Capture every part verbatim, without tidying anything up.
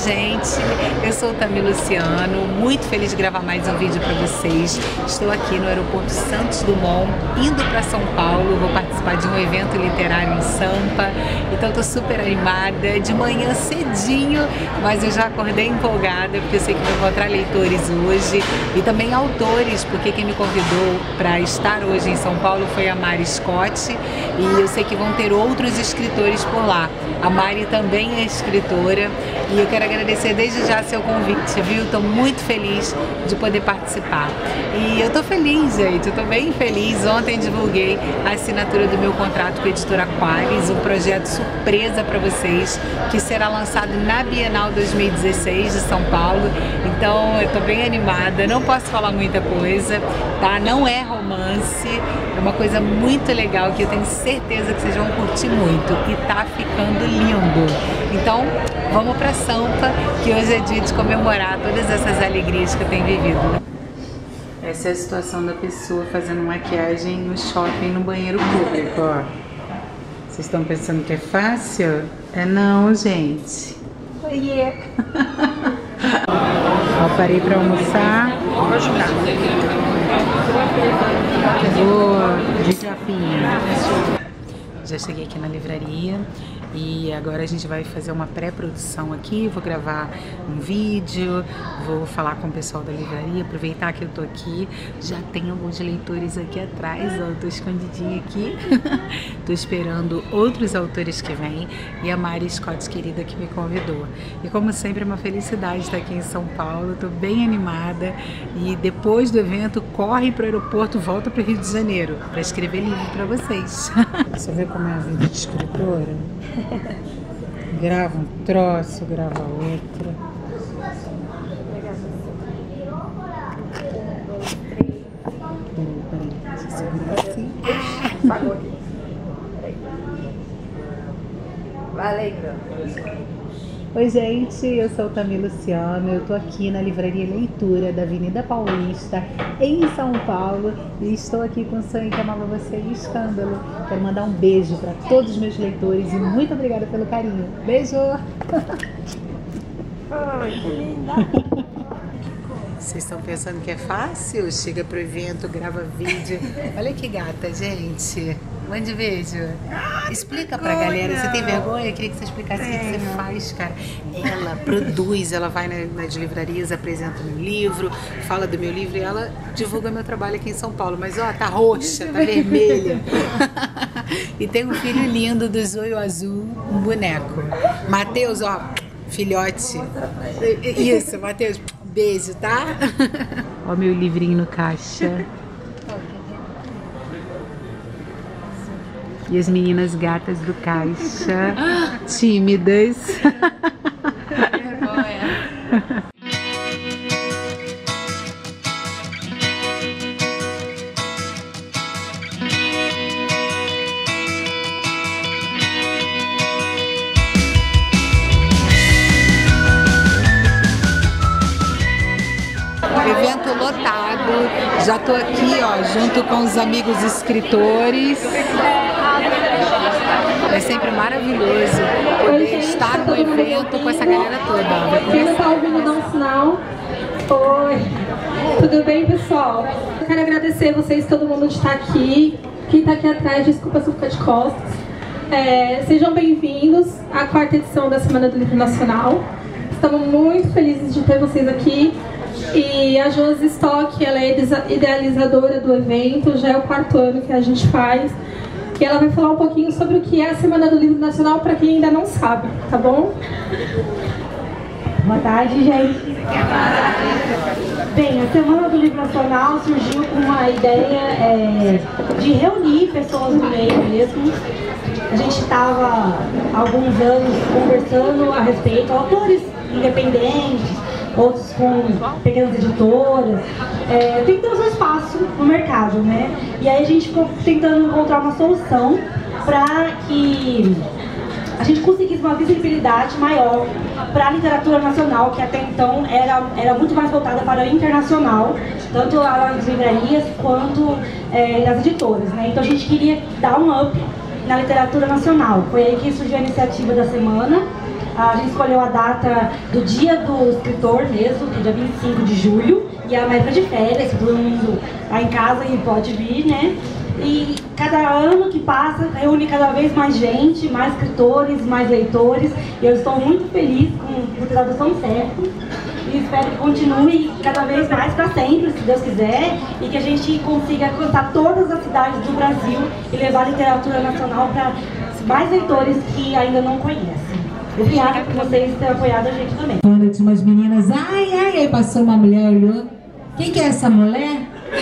gente, eu sou o Tami Luciano, muito feliz de gravar mais um vídeo para vocês. Estou aqui no aeroporto Santos Dumont, indo para São Paulo, vou participar de um evento literário em Sampa, então estou super animada, de manhã cedinho, mas eu já acordei empolgada, porque eu sei que vou encontrar leitores hoje e também autores, porque quem me convidou para estar hoje em São Paulo foi a Mari Scott, e eu sei que vão ter outros escritores por lá. A Mari também é escritora e eu quero agradecer desde já seu convite, viu? Estou muito feliz de poder participar. E eu estou feliz, gente, eu estou bem feliz. Ontem divulguei a assinatura do meu contrato com a editora Aquaris, um projeto surpresa para vocês, que será lançado na Bienal dois mil e dezesseis de São Paulo. Então eu estou bem animada, não posso falar muita coisa, tá? Não é romance, é uma coisa muito legal que eu tenho certeza que vocês vão curtir muito e tá ficando lindo. Então vamos pra Sampa, que hoje é dia de comemorar todas essas alegrias que eu tenho vivido. Essa é a situação da pessoa fazendo maquiagem no shopping, no banheiro público, ó. Vocês estão pensando que é fácil? É não, gente. Oiê! Ó, parei pra almoçar. Vou ajudar. Vou de japinha. Já cheguei aqui na livraria e agora a gente vai fazer uma pré-produção aqui, vou gravar um vídeo, vou falar com o pessoal da livraria, aproveitar que eu tô aqui, já tem alguns leitores aqui atrás, ó, eu tô escondidinha aqui, tô esperando outros autores que vêm e a Mari Scott, querida, que me convidou. E como sempre é uma felicidade estar aqui em São Paulo, tô bem animada e depois do evento corre pro aeroporto, volta pro Rio de Janeiro para escrever livro para vocês. Você vê como é a vida de escritora? Grava um troço, grava outro. Peraí, peraí, deixa eu segurar assim. Pagou aqui. Peraí. Valeu. Oi, gente, eu sou o Tami Luciano, eu tô aqui na Livraria Leitura da Avenida Paulista, em São Paulo, e estou aqui com o sonho que amava você e Escândalo. Quero mandar um beijo para todos os meus leitores e muito obrigada pelo carinho. Beijo! Ai, que linda! Vocês estão pensando que é fácil? Chega pro evento, grava vídeo. Olha que gata, gente. Mande beijo. Explica pra galera. Você tem vergonha? Eu queria que você explicasse o que você faz, cara. Ela produz, ela vai nas livrarias, apresenta meu livro, fala do meu livro e ela divulga meu trabalho aqui em São Paulo. Mas ó, tá roxa, tá vermelha. E tem um filho lindo do Zoio Azul, um boneco. Matheus, ó, filhote. Isso, Matheus, beijo, tá? Ó meu livrinho no caixa. E as meninas gatas do caixa, tímidas. Evento lotado, já tô aqui, ó, junto com os amigos escritores. É sempre maravilhoso poder estar no evento com essa galera toda. Quem está ouvindo, dá um sinal. Oi, tudo bem, pessoal? Eu quero agradecer vocês, todo mundo de estar aqui. Quem está aqui atrás, desculpa se eu ficar de costas. É, sejam bem-vindos à quarta edição da Semana do Livro Nacional. Estamos muito felizes de ter vocês aqui. E a Josi Stock, ela é idealizadora do evento, já é o quarto ano que a gente faz. E ela vai falar um pouquinho sobre o que é a Semana do Livro Nacional para quem ainda não sabe, tá bom? Boa tarde, gente. Bem, a Semana do Livro Nacional surgiu com uma ideia é, de reunir pessoas do meio mesmo. A gente estava há alguns anos conversando a respeito, autores independentes, outros com pequenas editoras, é, tentando seu espaço no mercado, né? E aí a gente ficou tentando encontrar uma solução para que a gente conseguisse uma visibilidade maior para a literatura nacional, que até então era, era muito mais voltada para o internacional, tanto nas livrarias quanto é, nas editoras, né? Então a gente queria dar um up na literatura nacional. Foi aí que surgiu a iniciativa da semana. A gente escolheu a data do dia do escritor mesmo, que é dia vinte e cinco de julho, e é uma época de férias, todo mundo tá em casa e pode vir, né? E cada ano que passa reúne cada vez mais gente, mais escritores, mais leitores, e eu estou muito feliz com, por ter dado tão certo. E espero que continue cada vez mais para sempre, se Deus quiser, e que a gente consiga alcançar todas as cidades do Brasil e levar a literatura nacional para mais leitores que ainda não conhecem. Obrigada por vocês terem apoiado a gente também. Quando tinha umas meninas, ai, ai, aí passou uma mulher, olhou, quem que é essa mulher?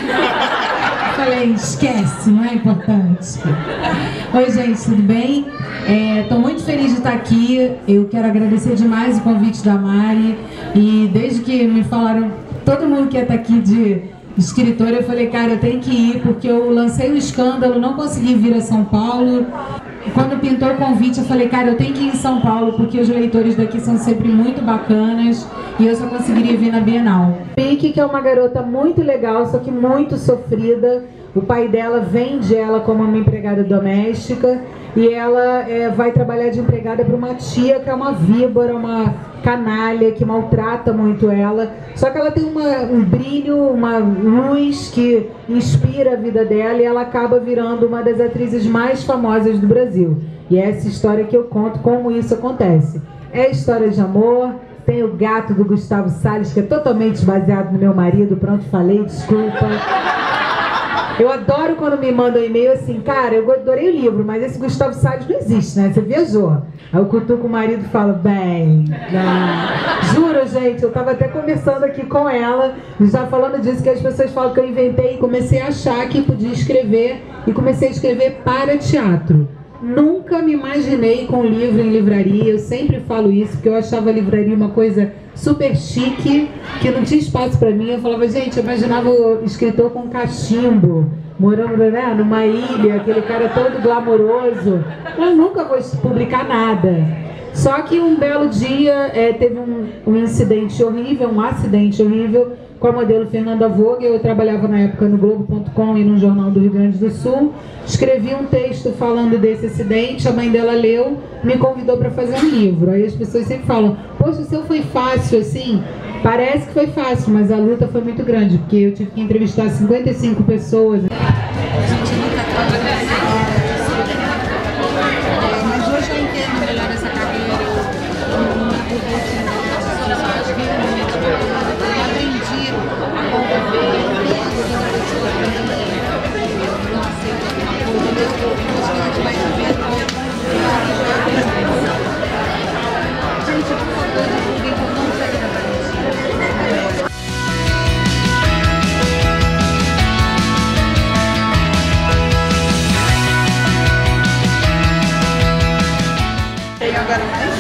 Falei, esquece, não é importante. Oi, gente, tudo bem? Estou é, muito feliz de estar aqui. Eu quero agradecer demais o convite da Mari. E desde que me falaram, todo mundo que ia estar aqui de escritora, eu falei, cara, eu tenho que ir, porque eu lancei o escândalo, não consegui vir a São Paulo. Quando pintou o convite, eu falei, cara, eu tenho que ir em São Paulo, porque os leitores daqui são sempre muito bacanas e eu só conseguiria vir na Bienal. Pique, que é uma garota muito legal, só que muito sofrida. O pai dela vende ela como uma empregada doméstica e ela é, vai trabalhar de empregada para uma tia que é uma víbora, uma canalha, que maltrata muito ela. Só que ela tem uma, um brilho, uma luz que inspira a vida dela e ela acaba virando uma das atrizes mais famosas do Brasil. E é essa história que eu conto como isso acontece. É história de amor. Tem o gato do Gustavo Salles, que é totalmente baseado no meu marido. Pronto, falei, desculpa. Eu adoro quando me mandam um e-mail assim, cara, eu adorei o livro, mas esse Gustavo Salles não existe, né? Você viajou. Aí eu cutuco o marido e falo, bem, não. Juro, gente, eu tava até conversando aqui com ela, já falando disso, que as pessoas falam que eu inventei e comecei a achar que podia escrever, e comecei a escrever para teatro. Nunca me imaginei com livro em livraria, eu sempre falo isso, porque eu achava a livraria uma coisa super chique, que não tinha espaço pra mim. Eu falava, gente, eu imaginava o escritor com cachimbo, morando, né, numa ilha, aquele cara todo glamouroso. Eu nunca vou publicar nada. Só que um belo dia é, teve um, um incidente horrível, um acidente horrível, com a modelo Fernanda Vogel. Eu trabalhava na época no Globo ponto com e no Jornal do Rio Grande do Sul. Escrevi um texto falando desse acidente, a mãe dela leu, me convidou para fazer um livro. Aí as pessoas sempre falam, poxa, o seu foi fácil assim? Parece que foi fácil, mas a luta foi muito grande, porque eu tive que entrevistar cinquenta e cinco pessoas. Mas hoje eu entendo melhor essa carreira. Eu aprendi a conviver. Gente, por favor, divulguem que eu não sei gravar. Tem agora mais?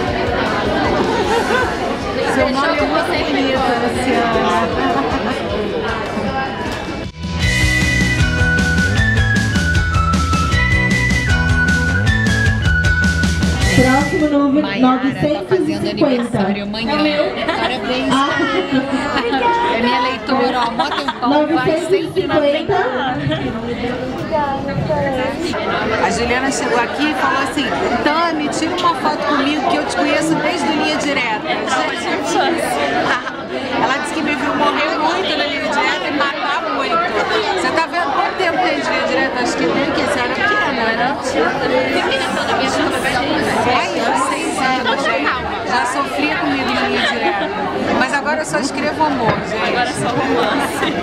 Seu nome é muito bonito, Luciana. Próximo número novecentos e cinquenta. Tá amanhã. É meu. Parabéns. Ah. É minha leitora, ó. Mó tempão, vai sempre na frente. A Juliana chegou aqui e falou assim, Tami, tira uma foto comigo que eu te conheço desde o Linha Direta. Ela disse que me viu morrer muito na Linha Direta e matar muito. Você tá vendo quanto tempo tem de Linha Direta? Acho que tem que ser era pequena, né? Ai, eu seis anos, gente. Já sofria comigo na Linha Direta. Mas agora eu só escrevo amor, gente. Agora é só romance.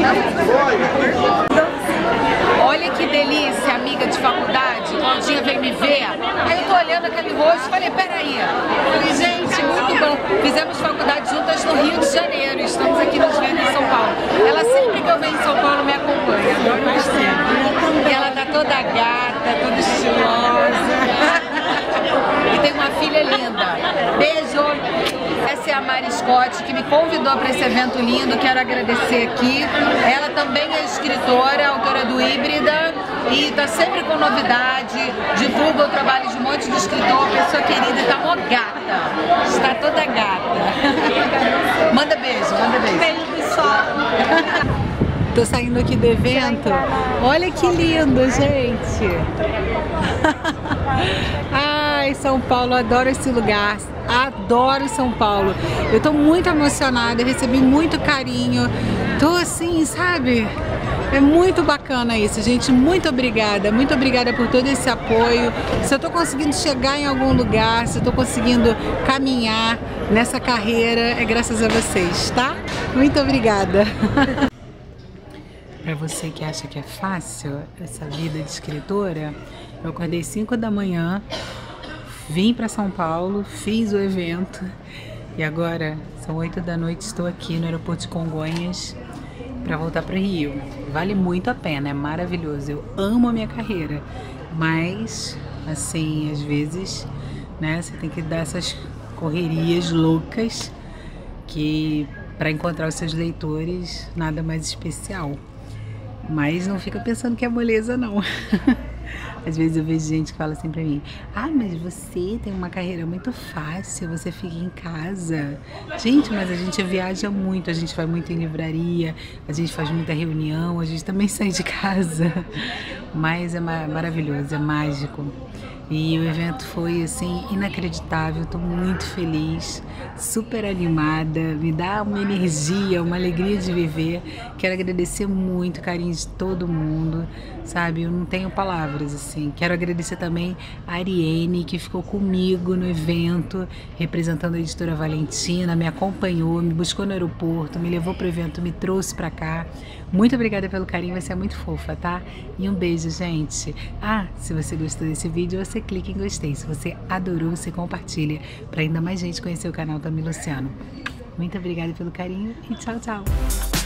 Olha que delícia, amiga de faculdade. Claudinha veio me ver. Aí eu tô olhando aquele rosto e falei, peraí. Falei, gente, muito bom. Fizemos faculdade juntas no Rio de Janeiro. Estamos aqui nos vendo em São Paulo. Ela sempre que eu venho em São Paulo me acompanha. Adoro você. E ela tá toda gata, toda estilosa. E tem uma filha linda. Beijo! Essa é a Mari Scott, que me convidou para esse evento lindo. Quero agradecer aqui. Ela também é escritora, autora do Híbrida, e está sempre com novidade, divulga o trabalho de um monte de escritor, pessoa querida, e está mó gata. Está toda gata. Manda beijo, manda beijo. Beijo, pessoal. Tô saindo aqui do evento. Olha que lindo, gente. Ah, Ai, São Paulo, adoro esse lugar, adoro São Paulo. Eu tô muito emocionada, recebi muito carinho, tô assim, sabe? É muito bacana isso, gente. Muito obrigada, muito obrigada por todo esse apoio. Se eu tô conseguindo chegar em algum lugar, se eu tô conseguindo caminhar nessa carreira, é graças a vocês, tá? Muito obrigada. Para você que acha que é fácil essa vida de escritora, eu acordei cinco da manhã, vim para São Paulo, fiz o evento e agora são oito da noite, estou aqui no aeroporto de Congonhas para voltar para o Rio. Vale muito a pena, é maravilhoso, eu amo a minha carreira, mas assim, às vezes, né, você tem que dar essas correrias loucas que para encontrar os seus leitores, nada mais especial. Mas não fica pensando que é moleza, não. Às vezes eu vejo gente que fala assim pra mim: ah, mas você tem uma carreira muito fácil, você fica em casa. Gente, mas a gente viaja muito, a gente vai muito em livraria, a gente faz muita reunião, a gente também sai de casa. Mas é maravilhoso, é mágico. E o evento foi, assim, inacreditável, tô muito feliz, super animada, me dá uma energia, uma alegria de viver. Quero agradecer muito o carinho de todo mundo, sabe? Eu não tenho palavras, assim. Quero agradecer também a Ariane, que ficou comigo no evento, representando a editora Valentina, me acompanhou, me buscou no aeroporto, me levou pro evento, me trouxe pra cá. Muito obrigada pelo carinho, você é muito fofa, tá? E um beijo, gente. Ah, se você gostou desse vídeo, você clica em gostei. Se você adorou, você compartilha para ainda mais gente conhecer o canal Tammy Luciano. Muito obrigada pelo carinho e tchau, tchau.